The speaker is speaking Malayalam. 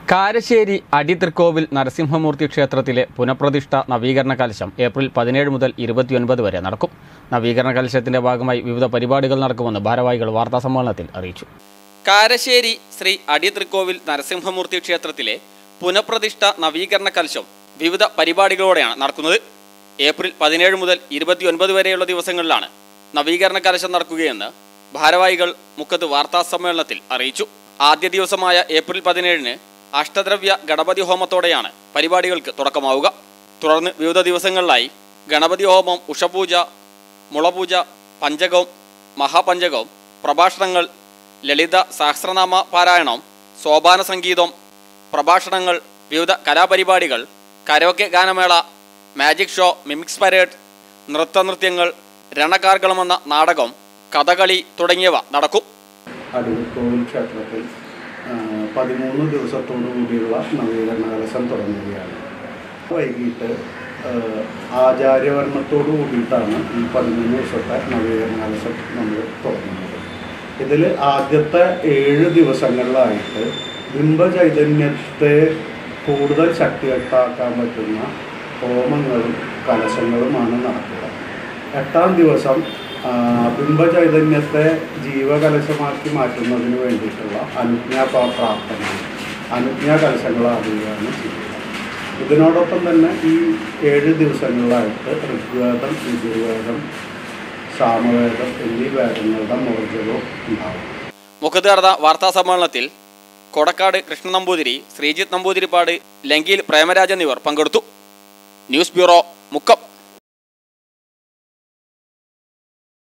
കാരശ്ശേരി അടിതൃക്കോവിൽ നരസിംഹമൂർത്തി ക്ഷേത്രത്തിലെ പുനഃപ്രതിഷ്ഠ നവീകരണ കലശം ഏപ്രിൽ 17 മുതൽ 29 വരെ നടക്കും. നവീകരണ കലശത്തിന്റെ ഭാഗമായി വിവിധ പരിപാടികൾ നടക്കുമെന്ന് ഭാരവാഹികൾ വാർത്താസമ്മേളനത്തിൽ അറിയിച്ചു. കാരശ്ശേരി ശ്രീ അടിതൃക്കോവിൽ നരസിംഹമൂർത്തി ക്ഷേത്രത്തിലെ പുനഃപ്രതിഷ്ഠ നവീകരണ കലശം വിവിധ പരിപാടികളോടെയാണ് നടക്കുന്നത്. ഏപ്രിൽ 17 മുതൽ 29 വരെയുള്ള ദിവസങ്ങളിലാണ് നവീകരണ കലശം നടക്കുകയെന്ന് ഭാരവാഹികൾ മുക്കത്ത് വാർത്താസമ്മേളനത്തിൽ അറിയിച്ചു. ആദ്യ ദിവസമായ ഏപ്രിൽ 17-ന് അഷ്ടദ്രവ്യ ഗണപതി ഹോമത്തോടെയാണ് പരിപാടികൾക്ക് തുടക്കമാവുക. തുടർന്ന് വിവിധ ദിവസങ്ങളിലായി ഗണപതി ഹോമം, ഉഷപൂജ, മുളപൂജ, പഞ്ചകം, മഹാപഞ്ചകം, പ്രഭാഷണങ്ങൾ, ലളിത സഹസ്രനാമ പാരായണം, സോപാന സംഗീതം, പ്രഭാഷണങ്ങൾ, വിവിധ കലാപരിപാടികൾ, കരോക്കെ ഗാനമേള, മാജിക് ഷോ, മിമിക്സ് പരേഡ്, നൃത്തനൃത്യങ്ങൾ, രണകാർഗളമെന്ന നാടകം, കഥകളി തുടങ്ങിയവ നടക്കും. അടിതൃക്കോവിൽ ക്ഷേത്രത്തിൽ 13 ദിവസത്തോടു കൂടിയുള്ള നവീകരണ കലശം തുടങ്ങുകയാണ്. വൈകിട്ട് ആചാര്യവർണ്ണത്തോടു കൂടിയിട്ടാണ് ഈ 13 ദിവസത്തെ നവീകരണ കലശം നമ്മൾ തുടങ്ങുന്നത്. ഇതിൽ ആദ്യത്തെ 7 ദിവസങ്ങളിലായിട്ട് ബിംബചൈതന്യത്തെ കൂടുതൽ ശക്തിവത്താക്കാൻ പറ്റുന്ന ഹോമങ്ങളും കലശങ്ങളുമാണ് നടക്കുക. 8-ാം ദിവസം ബിംബചൈതന്യത്തെ ജീവകലശമാക്കി മാറ്റുന്നതിന് വേണ്ടിയിട്ടുള്ള അനുജ്ഞാപ്രാർത്ഥന, അനുജ്ഞാകലശങ്ങളാകുകയാണ് ചെയ്യുക. ഇതിനോടൊപ്പം തന്നെ ഈ 7 ദിവസങ്ങളിലായിട്ട് ഋഗ്വേദം, യജുർവേദം, സാമവേദം എന്നീ വേദങ്ങളുടെ മോചനവും ഉണ്ടാകും. മുഖത്ത് നടന്ന വാർത്താ സമ്മേളനത്തിൽ കൊടക്കാട് കൃഷ്ണൻ നമ്പൂതിരി, ശ്രീജിത്ത് നമ്പൂതിരിപ്പാട്, ലങ്കിയിൽ പ്രേമരാജ് എന്നിവർ പങ്കെടുത്തു. News bureau, Mukkam.